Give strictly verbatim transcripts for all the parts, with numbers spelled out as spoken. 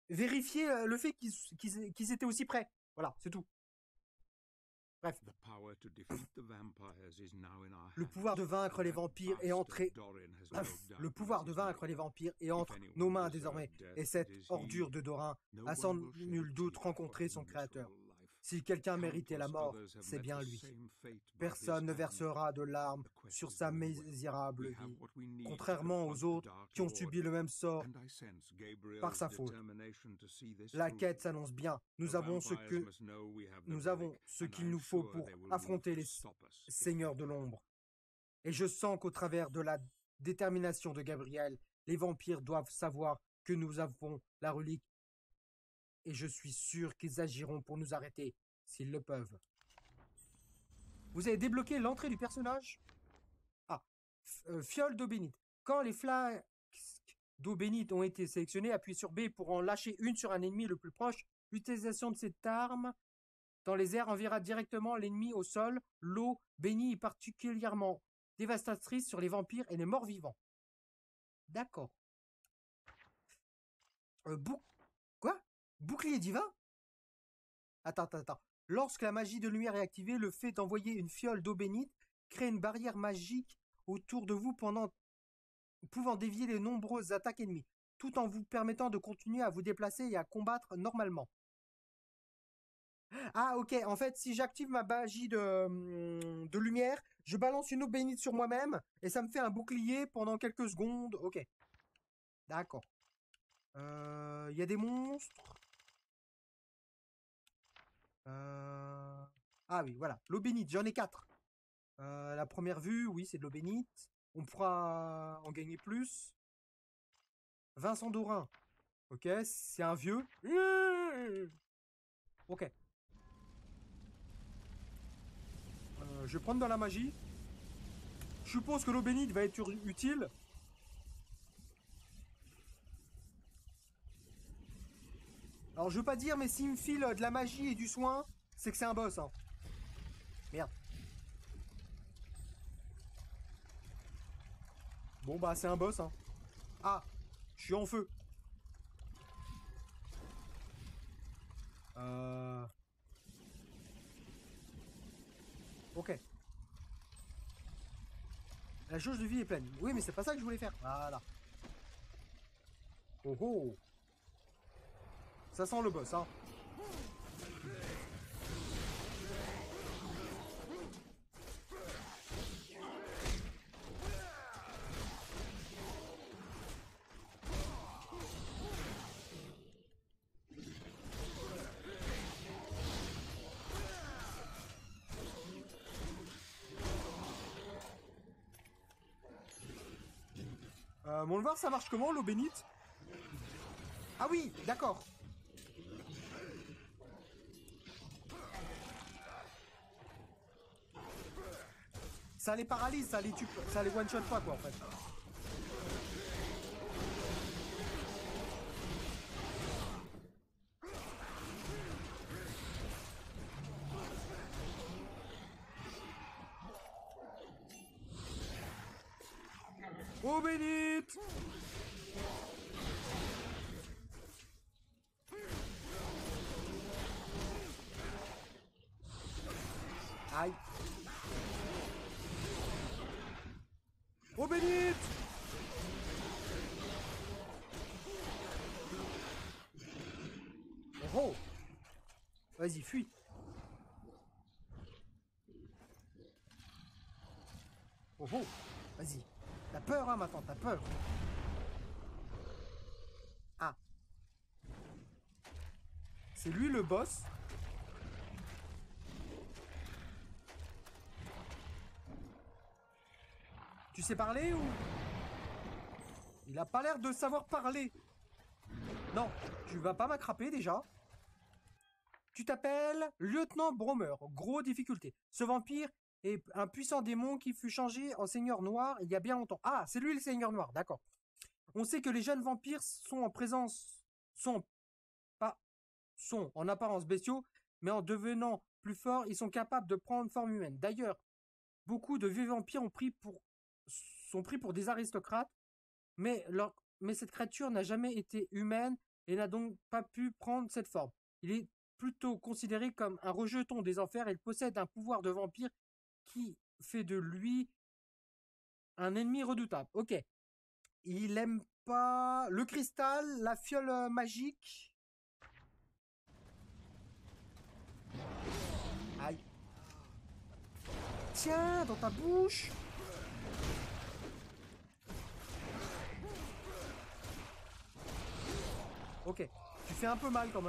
vérifier euh, le fait qu'ils qu'ils qu'ils étaient aussi prêts. Voilà, c'est tout. Bref. Le pouvoir de vaincre les vampires est entré. Le pouvoir de vaincre les vampires est entre nos mains désormais. Et cette ordure de Dorin a sans nul doute rencontré son créateur. Si quelqu'un méritait la mort, c'est bien lui. Personne ne versera de larmes sur sa misérable vie, contrairement aux autres qui ont subi le même sort par sa faute. La quête s'annonce bien. Nous avons ce que nous avons ce qu'il nous faut pour affronter les seigneurs de l'ombre. Et je sens qu'au travers de la détermination de Gabriel, les vampires doivent savoir que nous avons la relique. Et je suis sûr qu'ils agiront pour nous arrêter, s'ils le peuvent. Vous avez débloqué l'entrée du personnage? Ah, euh, fiole d'eau bénite. Quand les flasques d'eau bénite ont été sélectionnés, appuyez sur B pour en lâcher une sur un ennemi le plus proche. L'utilisation de cette arme dans les airs enverra directement l'ennemi au sol. L'eau bénie est particulièrement dévastatrice sur les vampires et les morts vivants. D'accord. Euh, bou... Quoi? Bouclier divin? Attends, attends, attends. Lorsque la magie de lumière est activée, le fait d'envoyer une fiole d'eau bénite crée une barrière magique autour de vous pendant pouvant dévier les nombreuses attaques ennemies, tout en vous permettant de continuer à vous déplacer et à combattre normalement. Ah ok, en fait, si j'active ma magie de, de lumière, je balance une eau bénite sur moi-même et ça me fait un bouclier pendant quelques secondes. Ok. D'accord. Il euh, y a des monstres. Euh... Ah oui, voilà. L'eau bénite, j'en ai quatre. Euh, la première vue, oui, c'est de l'eau bénite. On pourra en gagner plus. Vincent Dorin. Ok, c'est un vieux. Ok. Euh, je vais prendre dans la magie. Je suppose que l'eau bénite va être utile. Alors je veux pas dire, mais s'il me file de la magie et du soin, c'est que c'est un boss. Hein. Merde. Bon bah c'est un boss. Hein. Ah, je suis en feu. Euh... Ok. La jauge de vie est pleine. Oui, mais c'est pas ça que je voulais faire. Voilà. Oh oh. Ça sent le boss, hein. Euh, mon voir, ça marche comment, l'eau bénite? Ah oui, d'accord. Ça les paralyse, ça les tue, ça les one-shot pas, quoi, en fait. Eau bénite! Aïe. Eau bénite! Oh oh. Vas-y, fuis. Oh oh. Vas-y. T'as peur, hein, maintenant, t'as peur. Ah. C'est lui le boss. Tu sais parler ou... Il a pas l'air de savoir parler. Non, tu vas pas m'attraper déjà. Tu t'appelles Lieutenant Bromer. Gros difficulté. Ce vampire est un puissant démon qui fut changé en seigneur noir il y a bien longtemps. Ah, c'est lui le seigneur noir, d'accord. On sait que les jeunes vampires sont en présence... sont pas... sont en apparence bestiaux, mais en devenant plus forts, ils sont capables de prendre forme humaine. D'ailleurs, beaucoup de vieux vampires ont pris pour... sont pris pour des aristocrates, mais, leur... mais cette créature n'a jamais été humaine et n'a donc pas pu prendre cette forme. Il est plutôt considéré comme un rejeton des enfers et il possède un pouvoir de vampire qui fait de lui un ennemi redoutable. Ok. Il aime pas le cristal, la fiole euh, magique. Aïe. Tiens, dans ta bouche. Ok. Tu fais un peu mal quand même.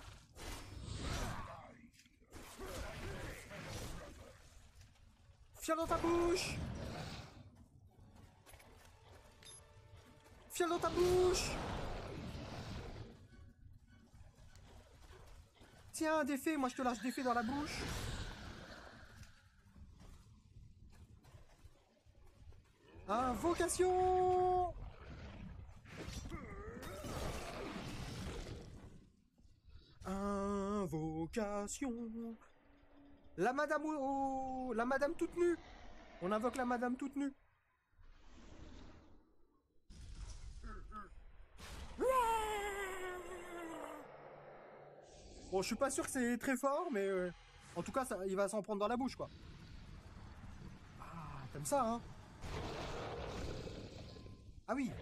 Fiole dans ta bouche. Fiole dans ta bouche. Tiens, des fées, moi je te lâche des fées dans la bouche. Invocation. Invocation. La madame oh, la madame toute nue. On invoque la madame toute nue. Bon, je suis pas sûr que c'est très fort, mais euh, en tout cas, ça, il va s'en prendre dans la bouche, quoi. Ah, comme ça, hein. Ah oui.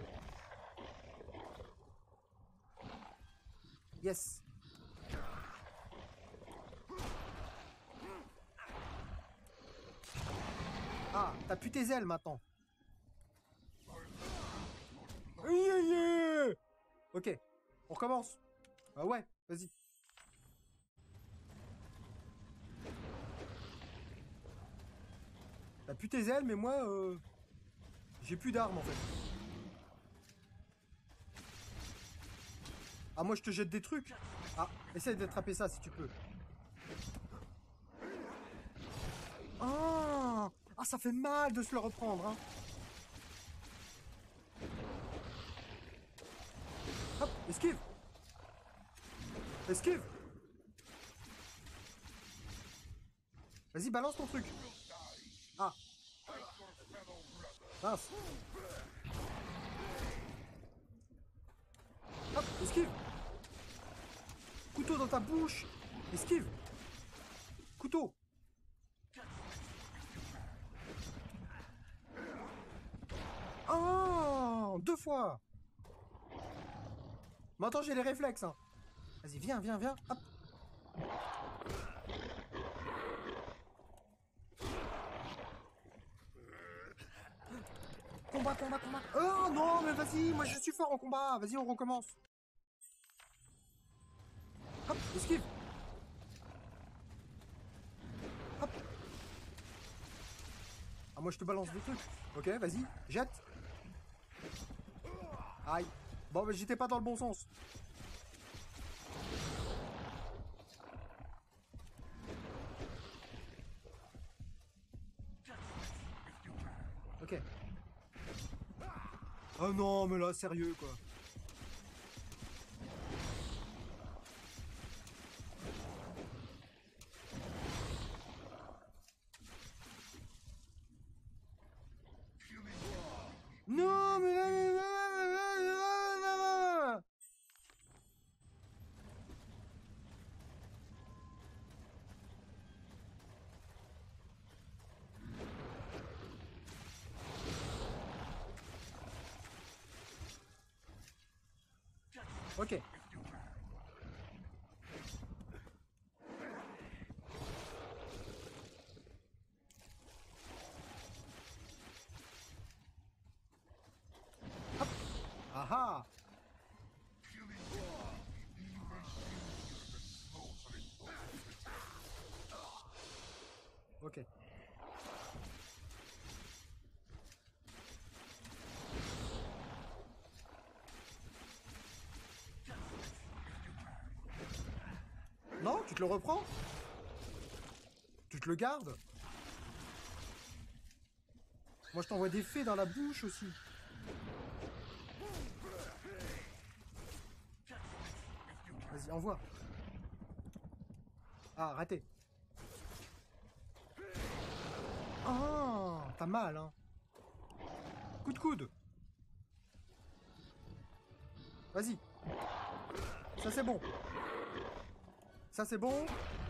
Yes. Ah, t'as pu tes ailes maintenant. Ok, on recommence. Ah ouais, vas-y. T'as pu tes ailes, mais moi, euh, j'ai plus d'armes en fait. Ah, moi je te jette des trucs. Ah, essaye d'attraper ça si tu peux. Ah, ah, ça fait mal de se le reprendre, hein. Hop, esquive. Esquive. Vas-y, balance ton truc. Ah. Mince. Hop, esquive. Couteau dans ta bouche. Esquive. Couteau. Oh, deux fois. Maintenant j'ai les réflexes, hein. Vas-y, viens, viens, viens. Hop. Combat, combat, combat. Oh non, mais vas-y, moi je suis fort en combat. Vas-y, on recommence. Hop, esquive. Hop. Ah, moi je te balance des trucs. Ok, vas-y, jette. Aïe. Bon, mais j'étais pas dans le bon sens. Ok. Oh non, mais là, sérieux, quoi. Non, mais... Ok. Hop. Aha. Ok. Non, tu te le reprends? Tu te le gardes? Moi, je t'envoie des fées dans la bouche aussi. Vas-y, envoie. Ah, raté. Oh, t'as mal, hein. Coup de coude. Vas-y. Ça c'est bon. Ça c'est bon.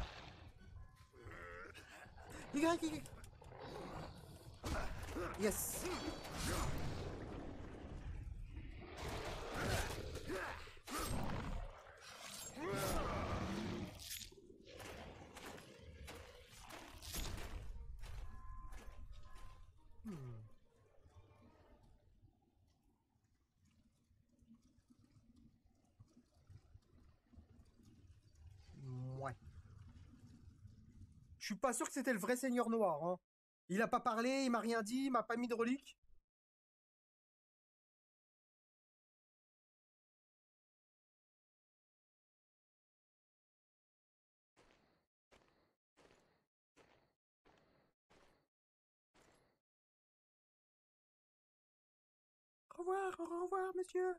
Y, Y. Yes. Hmm. Ouais. Je suis pas sûr que c'était le vrai Seigneur Noir, hein. Il a pas parlé, il m'a rien dit, il m'a pas mis de relique. Au revoir, au revoir, monsieur.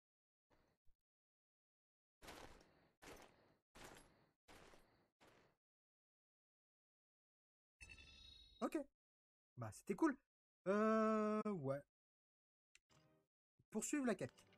Ok. Bah, c'était cool. Euh, ouais. Poursuivre la quête.